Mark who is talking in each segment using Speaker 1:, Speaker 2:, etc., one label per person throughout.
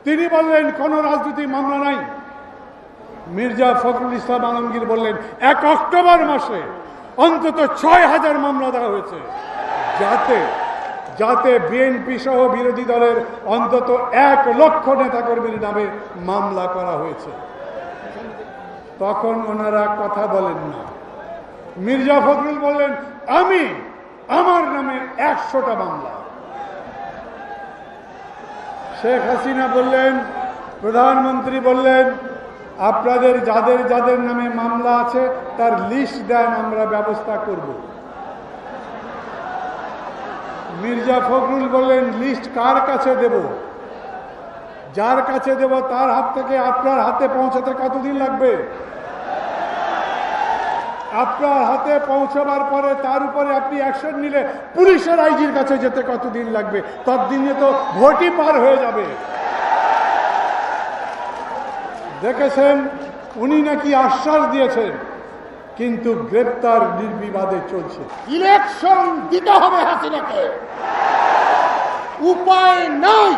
Speaker 1: তিনি বললেন কোনো রাজনৈতিক মামলা নাই। মির্জা ফখরুল ইসলাম আলমগীর বললেন 1 অক্টোবর মাসে অন্তত 6000 মামলা দেওয়া হয়েছে, যাতে যাতে বিএনপি সহ বিরোধী দলের অন্তত 1 লক্ষ নেতাকর্মীর নামে মামলা করা হয়েছে। তখন ওনারা কথা বলেন না। মির্জা ফখরুল বললেন আমার নামে 100টা মামলা। শেখ হাসিনা বললেন, প্রধানমন্ত্রী বললেন, আপনাদের যাদের যাদের নামে মামলা আছে তার লিস্ট দেন, আমরা ব্যবস্থা করব। মির্জা ফখরুল বললেন, লিস্ট কার কাছে দেব? যার কাছে দেব তার হাত থেকে আপনার হাতে পৌঁছাতে কতদিন লাগবে? আপনার হাতে পৌঁছাবার পরে তার উপরে আপনি অ্যাকশন নিলে পুলিশের আইজির কাছে যেতে কতদিন লাগবে? ততদিনে তো ভোটই পার হয়ে যাবে। দেখেছেন, উনি নাকি আশ্বাস দিয়েছেন, কিন্তু গ্রেপ্তার নির্বিবাদে চলছে।
Speaker 2: ইলেকশন দিতে হবে হাসিনাকে, উপায় নাই।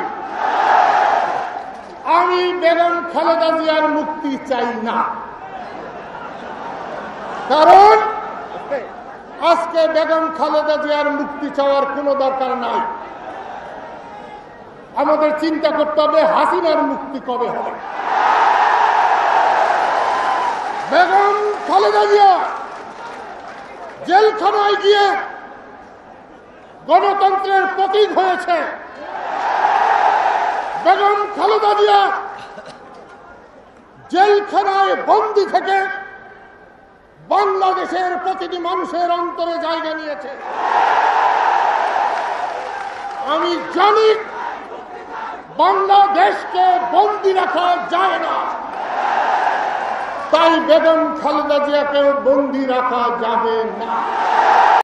Speaker 2: আমি বেগম খালেদা জিয়ার মুক্তি চাই না, কারণ আজকে বেগম খালেদা জিয়ার মুক্তি চাওয়ার কোনো দরকার নাই। আমাদের চিন্তা করতে হবে হাসিনার মুক্তি কবে হবে। বেগম খালেদা জিয়া জেলখানায় গিয়ে গণতন্ত্রের প্রতীক হয়েছে। বেগম খালেদা জিয়া জেলখানায় বন্দী থেকে বাংলাদেশের প্রতিটি মানুষের অন্তরে জায়গা নিয়েছে। আমি জানি বাংলাদেশকে বন্দী রাখা যায় না, তাই বেগম খালেদা জিয়াকেও বন্দী রাখা যাবে না।